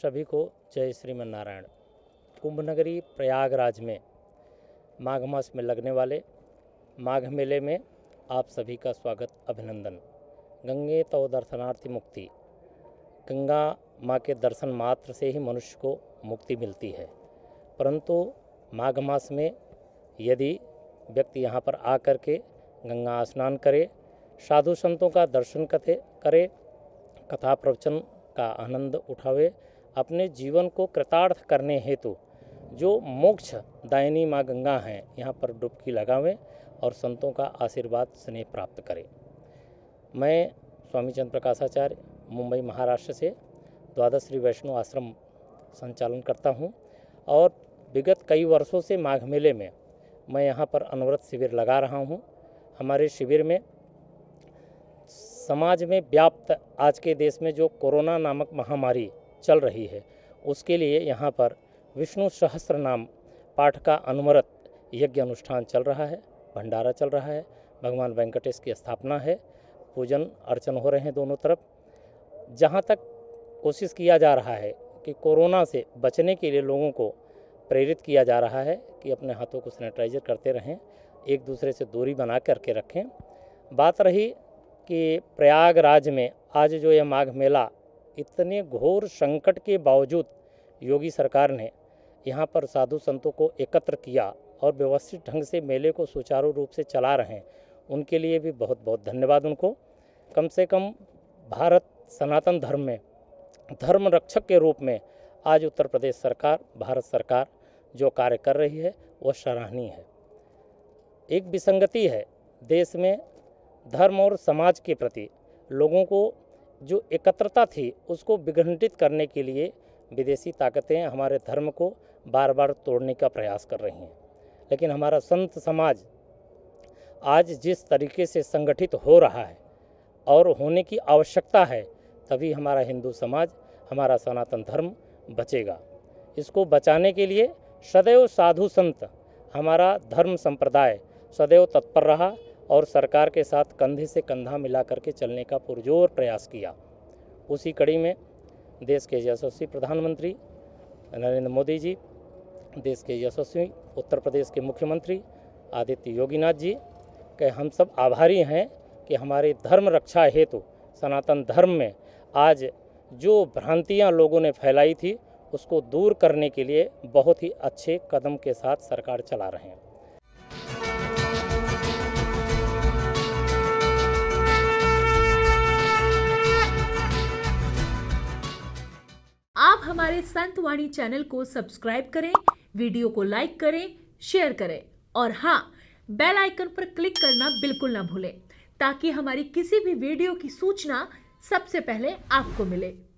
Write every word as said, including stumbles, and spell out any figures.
सभी को जय श्रीमन नारायण। कुंभ नगरी प्रयागराज में माघ मास में लगने वाले माघ मेले में आप सभी का स्वागत, अभिनंदन। गंगे तव दर्शनार्थी मुक्ति। गंगा माँ के दर्शन मात्र से ही मनुष्य को मुक्ति मिलती है, परंतु माघ मास में यदि व्यक्ति यहाँ पर आकर के गंगा स्नान करे, साधु संतों का दर्शन कथे करे, कथा प्रवचन का आनंद उठावे, अपने जीवन को कृतार्थ करने हेतु जो मोक्ष दायिनी माँ गंगा हैं यहाँ पर डुबकी लगावें और संतों का आशीर्वाद स्नेह प्राप्त करें। मैं स्वामी चंद्र प्रकाशाचार्य मुंबई महाराष्ट्र से द्वादश श्री वैष्णव आश्रम संचालन करता हूँ और विगत कई वर्षों से माघ मेले में मैं यहाँ पर अनवरत शिविर लगा रहा हूँ। हमारे शिविर में समाज में व्याप्त आज के देश में जो कोरोना नामक महामारी चल रही है, उसके लिए यहाँ पर विष्णु सहस्त्र नाम पाठ का अनवरत यज्ञ अनुष्ठान चल रहा है, भंडारा चल रहा है, भगवान वेंकटेश की स्थापना है, पूजन अर्चन हो रहे हैं दोनों तरफ। जहाँ तक कोशिश किया जा रहा है कि कोरोना से बचने के लिए लोगों को प्रेरित किया जा रहा है कि अपने हाथों को सैनिटाइजर करते रहें, एक दूसरे से दूरी बना करके रखें। बात रही कि प्रयागराज में आज जो यह माघ मेला इतने घोर संकट के बावजूद योगी सरकार ने यहाँ पर साधु संतों को एकत्र किया और व्यवस्थित ढंग से मेले को सुचारू रूप से चला रहे हैं, उनके लिए भी बहुत बहुत धन्यवाद उनको। कम से कम भारत सनातन धर्म में धर्म रक्षक के रूप में आज उत्तर प्रदेश सरकार, भारत सरकार जो कार्य कर रही है वह सराहनीय है। एक विसंगति है देश में धर्म और समाज के प्रति, लोगों को जो एकत्रता थी उसको विघटित करने के लिए विदेशी ताकतें हमारे धर्म को बार बार तोड़ने का प्रयास कर रही हैं। लेकिन हमारा संत समाज आज जिस तरीके से संगठित हो रहा है और होने की आवश्यकता है, तभी हमारा हिंदू समाज, हमारा सनातन धर्म बचेगा। इसको बचाने के लिए सदैव साधु संत, हमारा धर्म संप्रदाय सदैव तत्पर रहा और सरकार के साथ कंधे से कंधा मिला करके चलने का पुरजोर प्रयास किया। उसी कड़ी में देश के यशस्वी प्रधानमंत्री नरेंद्र मोदी जी, देश के यशस्वी उत्तर प्रदेश के मुख्यमंत्री आदित्य योगीनाथ जी के हम सब आभारी हैं कि हमारे धर्म रक्षा हेतु सनातन धर्म में आज जो भ्रांतियां लोगों ने फैलाई थी उसको दूर करने के लिए बहुत ही अच्छे कदम के साथ सरकार चला रहे हैं। आप हमारे संत वाणी चैनल को सब्सक्राइब करें, वीडियो को लाइक करें, शेयर करें और हाँ, बेल आइकन पर क्लिक करना बिल्कुल ना भूलें ताकि हमारी किसी भी वीडियो की सूचना सबसे पहले आपको मिले।